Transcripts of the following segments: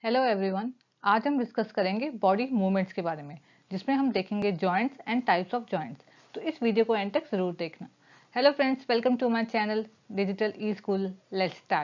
Hello everyone. आज हम discuss करेंगे बॉडी मूवमेंट्स के बारे में, जिसमें हम देखेंगे joints and types of joints. तो इस वीडियो को एंड तक जरूर देखना। Hello friends, welcome to my channel digital E school. Let's start.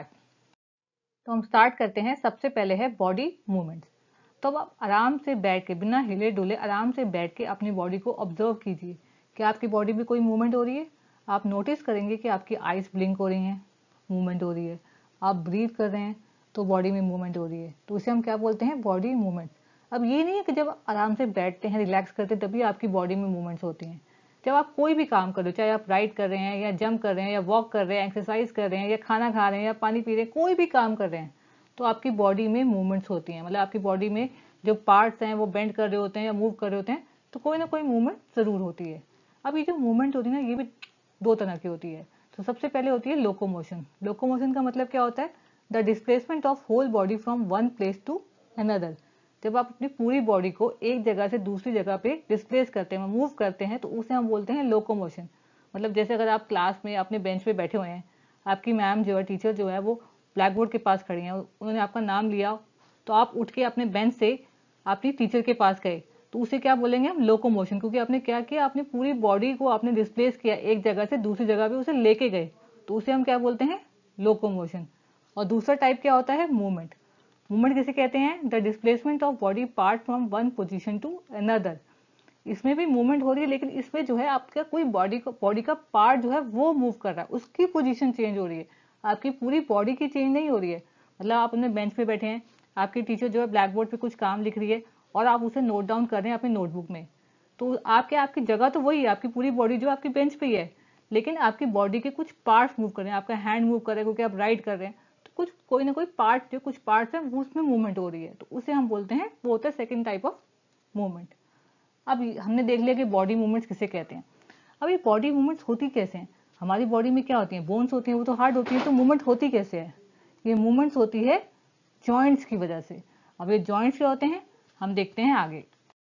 तो हम स्टार्ट करते हैं। सबसे पहले है बॉडी मूवमेंट्स। तो अब आप आराम से बैठ के, बिना हिले डुले आराम से बैठ के अपनी बॉडी को ऑब्जर्व कीजिए कि आपकी बॉडी में कोई मूवमेंट हो रही है। आप नोटिस करेंगे कि आपकी आइज ब्लिंक हो रही हैं, मूवमेंट हो रही है। आप ब्रीथ कर रहे हैं तो बॉडी में मूवमेंट हो रही है। तो उसे हम क्या बोलते हैं? Body movement. अब ये नहीं है कि जब आराम से बैठते हैं, रिलैक्स करते हैं, तभी आपकी बॉडी में मूवमेंट्स होती हैं। जब आप कोई भी काम कर रहे हो, चाहे आप राइड कर रहे हैं या जंप कर रहे हैं या वॉक कर रहे हैं, एक्सरसाइज कर रहे हैं या खाना खा रहे हैं या पानी पी रहे हैं, कोई भी काम कर रहे हैं, तो आपकी बॉडी में मूवमेंट्स होती हैं। मतलब आपकी बॉडी में जो पार्ट्स हैं वो बेंड कर रहे होते हैं या मूव कर रहे होते हैं, तो कोई ना कोई मूवमेंट ज़रूर होती है। अब ये जो मूवमेंट होती है ना, ये भी दो तरह की होती है। तो सबसे पहले होती है लोकोमोशन। लोकोमोशन का मतलब क्या होता है? The displacement of whole body from one place to another. जब आप अपनी पूरी बॉडी को एक जगह से दूसरी जगह पे डिस्प्लेस करते हैं, मूव करते हैं, तो उसे हम बोलते हैं लोकोमोशन। मतलब जैसे अगर आप क्लास में अपने बेंच पे बैठे हुए हैं, आपकी मैम जो है, टीचर जो है, वो ब्लैक बोर्ड के पास खड़ी हैं, उन्होंने आपका नाम लिया, तो आप उठ के अपने बेंच से अपनी टीचर के पास गए, तो उसे क्या बोलेंगे हम? लोकोमोशन। क्योंकि आपने क्या किया? आपने पूरी बॉडी को आपने डिस्प्लेस किया, एक जगह से दूसरी जगह पे उसे लेके गए, तो उसे हम क्या बोलते हैं? लोकोमोशन। और दूसरा टाइप क्या होता है? मूवमेंट। मूवमेंट किसे कहते हैं? The displacement of body part from one position to another. इसमें भी मूवमेंट हो रही है, लेकिन इसमें जो है आपका कोई बॉडी का पार्ट जो है वो मूव कर रहा है, उसकी पोजीशन चेंज हो रही है। आपकी पूरी बॉडी की चेंज नहीं हो रही है। मतलब आप अपने बेंच पे बैठे हैं, आपकी टीचर जो है ब्लैक बोर्ड पे कुछ काम लिख रही है और आप उसे नोट डाउन कर रहे हैं अपनी नोटबुक में। तो आपकी जगह तो वही है, आपकी पूरी बॉडी जो आपकी बेंच पे ही है, लेकिन आपकी बॉडी के कुछ पार्ट्स मूव कर रहे हैं। आपका हैंड मूव कर रहा है क्योंकि आप राइड कर रहे हैं, तो कुछ कोई ना कोई पार्ट, जो कुछ पार्ट्स है वो उसमें मूवमेंट हो रही है, तो उसे हम बोलते हैं, वो होता है सेकेंड टाइप ऑफ मूवमेंट। अब हमने देख लिया कि बॉडी मूवमेंट्स किसे कहते हैं। अब ये बॉडी मूवमेंट्स होती कैसे हैं? हमारी बॉडी में क्या होती है? बोन्स होती हैं, वो तो हार्ड होती है, तो मूवमेंट होती कैसे है? ये मूवमेंट्स होती है जॉइंट्स की वजह से। अब ये जॉइंट्स क्या होते हैं, हम देखते हैं आगे।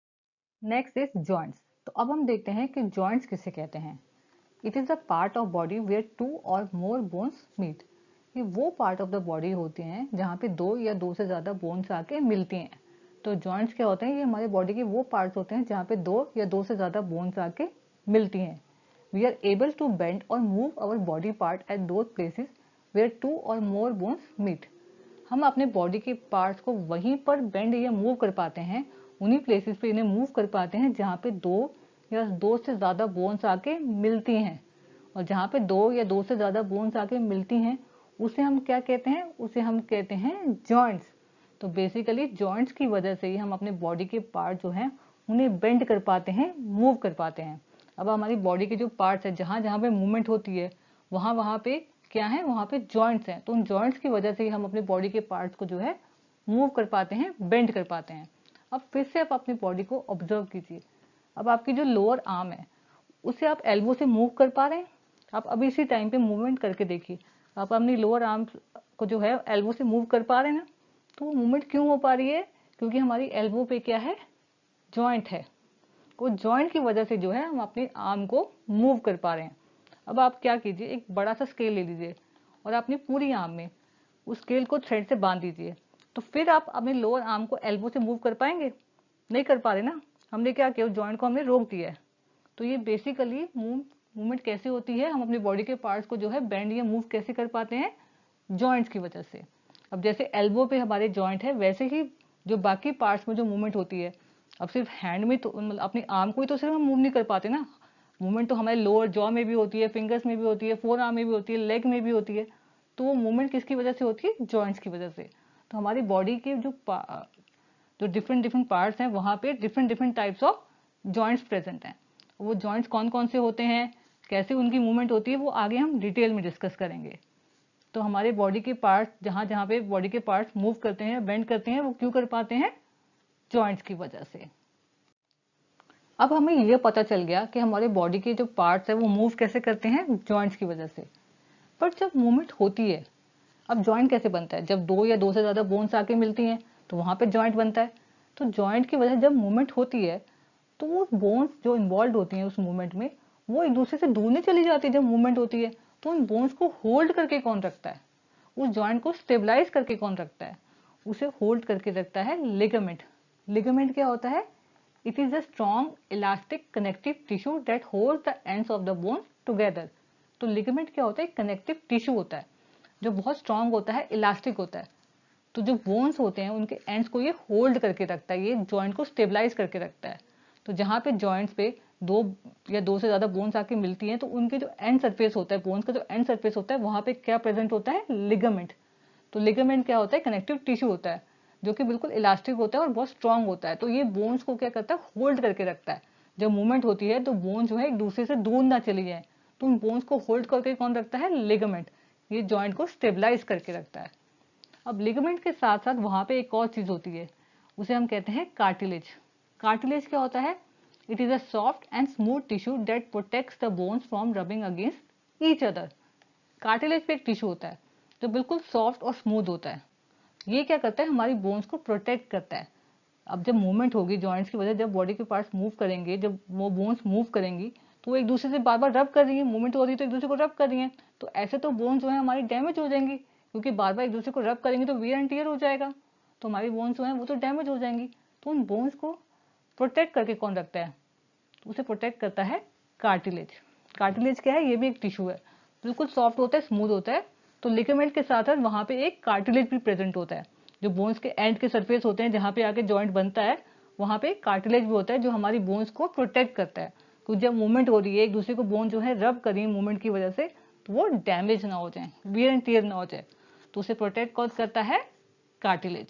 Next is joints. तो अब हम देखते हैं कि जॉइंट्स किसे कहते हैं। It is the part of body where two और मोर बोन्स मीट। ये वो पार्ट ऑफ द बॉडी होते हैं जहाँ पे दो या दो से ज्यादा बोन्स आके मिलती हैं। तो जॉइंट्स क्या होते हैं? ये हमारे बॉडी के वो पार्ट्स होते हैं जहाँ पे दो या दो से ज्यादा बोन्स आके मिलती हैं। We are able to bend और move our body part at those places where two और मोर बोन्स मीट। हम अपने बॉडी के पार्ट्स को वहीं पर बेंड या मूव कर पाते हैं, उन्हीं प्लेसेस पे इन्हें मूव कर पाते हैं जहाँ पे दो या दो से ज़्यादा बोन्स आके मिलती हैं। और जहाँ पे दो या दो से ज़्यादा बोन्स आके मिलती हैं, उसे हम क्या कहते हैं? उसे हम कहते हैं जॉइंट्स। तो बेसिकली जॉइंट्स की वजह से ही हम अपने बॉडी के पार्ट जो हैं उन्हें बेंड कर पाते हैं, मूव कर पाते हैं। अब हमारी बॉडी के जो पार्ट्स हैं, जहाँ जहाँ पे मूवमेंट होती है, वहाँ वहाँ पे क्या है? वहाँ पे जॉइंट्स हैं। तो उन जॉइंट्स की वजह से ही हम अपने बॉडी के पार्ट्स को जो है मूव कर पाते हैं, बेंड कर पाते हैं। अब फिर से आप अपनी बॉडी को ऑब्जर्व कीजिए। अब आपकी जो लोअर आर्म है, उसे आप एल्बो से मूव कर पा रहे हैं? आप अभी इसी टाइम पे मूवमेंट करके देखिए। आप अपनी लोअर आर्म को जो है एल्बो से मूव कर पा रहे हैं ना? तो वो मूवमेंट क्यों हो पा रही है? क्योंकि हमारी एल्बो पे क्या है? जॉइंट है। वो जॉइंट की वजह से जो है हम अपनी आर्म को मूव कर पा रहे हैं। अब आप क्या कीजिए, एक बड़ा सा स्केल ले लीजिए और अपनी पूरी आर्म में उस स्केल को थ्रेड से बांध दीजिए। तो फिर आप अपने लोअर आर्म को एल्बो से मूव कर पाएंगे? नहीं कर पा रहे ना? हमने क्या किया? जॉइंट को हमने रोक दिया है। तो ये बेसिकली मूवमेंट कैसे होती है? हम अपनी बॉडी के पार्ट्स को जो है बेंड या मूव कैसे कर पाते हैं? जॉइंट्स की वजह से। अब जैसे एल्बो पे हमारे जॉइंट है, वैसे ही जो बाकी पार्ट्स में जो मूवमेंट होती है, अब सिर्फ हैंड में तो मतलब अपनी आर्म को ही तो सिर्फ हम मूव नहीं कर पाते ना। मूवमेंट तो हमारे लोअर जॉ में भी होती है, फिंगर्स में भी होती है, फोर आर्म में भी होती है, लेग में भी होती है। तो वो मूवमेंट किसकी वजह से होती है? जॉइंट्स की वजह से। तो हमारी बॉडी के जो डिफरेंट डिफरेंट पार्ट्स हैं, वहाँ पे different different types of joints present हैं। वो जॉइंट्स कौन कौन से होते हैं, कैसे उनकी मूवमेंट होती है, वो आगे हम डिटेल में डिस्कस करेंगे। तो हमारे बॉडी के पार्ट्स, जहाँ जहाँ पे बॉडी के पार्ट्स मूव करते हैं, बेंड करते हैं, वो क्यों कर पाते हैं? जॉइंट्स की वजह से। अब हमें ये पता चल गया कि हमारे बॉडी के जो पार्ट्स है वो मूव कैसे करते हैं? जॉइंट्स की वजह से। पर जब मूवमेंट होती है, अब जॉइंट कैसे बनता है? जब दो या दो से ज्यादा बोन्स आके मिलती हैं, तो वहां पे जॉइंट बनता है। तो जॉइंट की वजह से जब मूवमेंट होती है, तो वो बोन्स जो इन्वॉल्व होती हैं उस मूवमेंट में, वो एक दूसरे से दूर नहीं चली जाती जब मूवमेंट होती है। तो उन बोन्स को होल्ड करके कौन रखता है? उस जॉइंट को स्टेबलाइज करके कौन रखता है? उसे होल्ड करके रखता है लिगामेंट। लिगामेंट क्या होता है? It is a strong elastic connective tissue that hold the ends of the bones together. तो लिगामेंट क्या होता है? कनेक्टिव टिश्यू होता है जो बहुत स्ट्रांग होता है, इलास्टिक होता है। तो जो बोन्स होते हैं उनके एंड्स को ये होल्ड करके रखता है, ये जॉइंट को स्टेबलाइज करके रखता है। तो जहाँ पे जॉइंट्स पे दो या दो से ज़्यादा बोन्स आके मिलती हैं तो उनके जो एंड सरफेस होता है, बोन्स का जो एंड सरफेस होता है, वहाँ पे क्या प्रेजेंट होता है? लिगामेंट। तो लिगामेंट क्या होता है? कनेक्टिव टिश्यू होता है जो कि बिल्कुल इलास्टिक होता है और बहुत स्ट्रांग होता है। तो ये बोन्स को क्या करता है? होल्ड करके रखता है। जब मूवमेंट होती है तो बोन जो है एक दूसरे से दूर ना चली जाए, तो उन बोन्स को होल्ड करके कौन रखता है? लिगामेंट। ये जॉइंट को स्टेबलाइज करके रखता है। अब लिगामेंट के साथ साथ वहाँ पे एक और चीज होती है, उसे हम कहते हैं कार्टिलेज। कार्टिलेज क्या होता है? It is a soft and smooth tissue that protects the bones from rubbing against each other. Cartilage पे एक टिश्यू होता है जो बिल्कुल सॉफ्ट और स्मूथ होता है। ये क्या करता है? हमारी बोन्स को प्रोटेक्ट करता है। अब जब मूवमेंट होगी जॉइंट्स की वजह, जब बॉडी के पार्ट्स मूव करेंगे, जब वो बोन्स मूव करेंगी तो वो एक दूसरे से बार बार रब कर रही है, मूवमेंट हो रही है तो एक दूसरे को रब कर रही है। तो ऐसे तो बोन्स जो है हमारी डैमेज हो जाएंगी, क्योंकि बार बार एक दूसरे को रब करेंगे तो वियर एंड टियर हो जाएगा, तो हमारी बोन्स जो है वो तो डैमेज हो जाएंगी। तो उन बोन्स को प्रोटेक्ट करके कौन रखता है? उसे प्रोटेक्ट करता है कार्टिलेज। कार्टिलेज क्या है? ये भी एक टिश्यू है, बिल्कुल सॉफ्ट होता है, स्मूथ होता है। तो लिगामेंट के साथ साथ वहाँ पे एक कार्टिलेज भी प्रेजेंट होता है। जो बोन्स के एंड के सरफेस होते हैं जहाँ पे आके जॉइंट बनता है, वहाँ पे कार्टिलेज भी होता है जो हमारी बोन्स को प्रोटेक्ट करता है। तो जब मूवमेंट हो रही है, एक दूसरे को बोन जो है रब कर रही है मूवमेंट की वजह से, तो वो डैमेज ना हो जाए, वियर एंड टियर ना हो जाए, तो उसे प्रोटेक्ट कौन करता है? कार्टिलेज।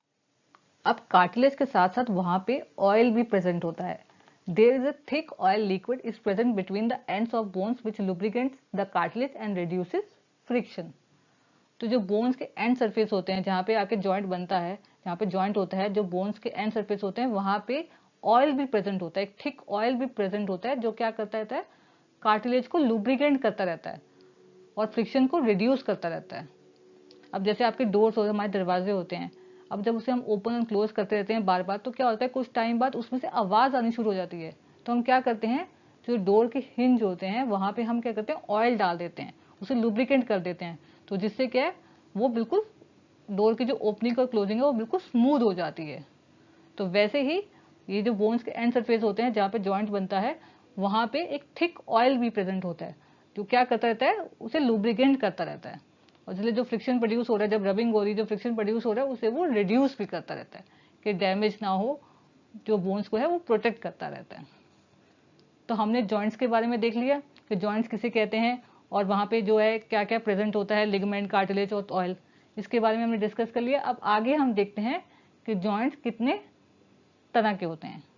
अब कार्टिलेज के साथ साथ वहाँ पे ऑयल भी प्रेजेंट होता है। There is a thick oil liquid is present between the ends of bones which lubricates the cartilage and reduces friction. तो जो बोन्स के एंड सरफेस होते हैं जहाँ पे आके जॉइंट बनता है, जहाँ पे जॉइंट होता है, जो बोन्स के एंड सरफेस होते हैं वहाँ पे ऑयल भी प्रेजेंट होता है, एक थिक ऑयल भी प्रेजेंट होता है जो क्या करता रहता है? कार्टिलेज को लुब्रिकेट करता रहता है और फ्रिक्शन को रिड्यूस करता रहता है। अब जैसे आपके डोर्स होते हैं, हमारे दरवाजे होते हैं, अब जब उसे हम ओपन एंड क्लोज करते रहते हैं बार बार, तो क्या होता है? कुछ टाइम बाद उसमें से आवाज आनी शुरू हो जाती है। तो हम क्या करते हैं? जो डोर के हिंज होते हैं वहां पे हम क्या करते हैं? ऑयल डाल देते हैं, उसे लुब्रिकेट कर देते हैं। तो जिससे क्या है? वो बिल्कुल डोर की जो ओपनिंग और क्लोजिंग है वो बिल्कुल स्मूथ हो जाती है। तो वैसे ही ये जो बोन्स के एंड सरफेस होते हैं जहाँ पे जॉइंट बनता है, वहां पे एक थिक ऑयल भी प्रेजेंट होता है जो क्या करता रहता है? उसे लुब्रिकेट करता रहता है। और इसलिए जो फ्रिक्शन प्रोड्यूस हो रहा है, जब रबिंग हो रही है, जो फ्रिक्शन प्रोड्यूस हो रहा है उसे वो रिड्यूस भी करता रहता है कि डैमेज ना हो, जो बोन्स को है वो प्रोटेक्ट करता रहता है। तो हमने जॉइंट्स के बारे में देख लिया कि जॉइंट्स किसे कहते हैं और वहाँ पे जो है क्या क्या प्रेजेंट होता है, लिगामेंट, कार्टिलेज और ऑयल, इसके बारे में हमने डिस्कस कर लिया। अब आगे हम देखते हैं कि जॉइंट्स कितने तरह के होते हैं।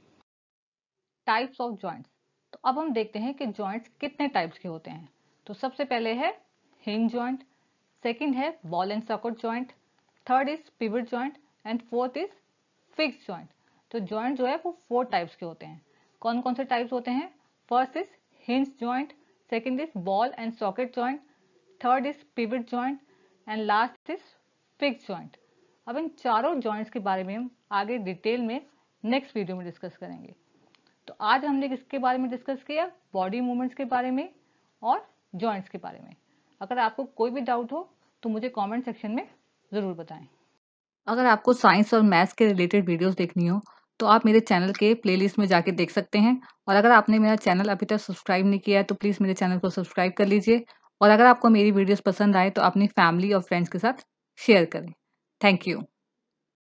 Types of joints. तो अब हम देखते हैं कि जॉइंट्स कितने टाइप्स के होते हैं। तो सबसे पहले है हिंज जॉइंट, सेकंड है ball and socket joint, third is pivot joint and fourth is fix joint. तो जॉइंट जो है वो 4 टाइप्स के होते हैं। कौन कौन से टाइप्स होते हैं? First is hinge joint, second is ball and socket joint, third is pivot joint and last is fix joint. अब इन चारों जॉइंट्स के बारे में हम आगे डिटेल में नेक्स्ट वीडियो में डिस्कस करेंगे। तो आज हमने किसके बारे में डिस्कस किया? बॉडी मूवमेंट्स के बारे में और जॉइंट्स के बारे में। अगर आपको कोई भी डाउट हो तो मुझे कमेंट सेक्शन में ज़रूर बताएं। अगर आपको साइंस और मैथ्स के रिलेटेड वीडियोस देखनी हो तो आप मेरे चैनल के प्लेलिस्ट में जाके देख सकते हैं। और अगर आपने मेरा चैनल अभी तक सब्सक्राइब नहीं किया है तो प्लीज़ मेरे चैनल को सब्सक्राइब कर लीजिए। और अगर आपको मेरी वीडियोस पसंद आए तो अपनी फैमिली और फ्रेंड्स के साथ शेयर करें। Thank you.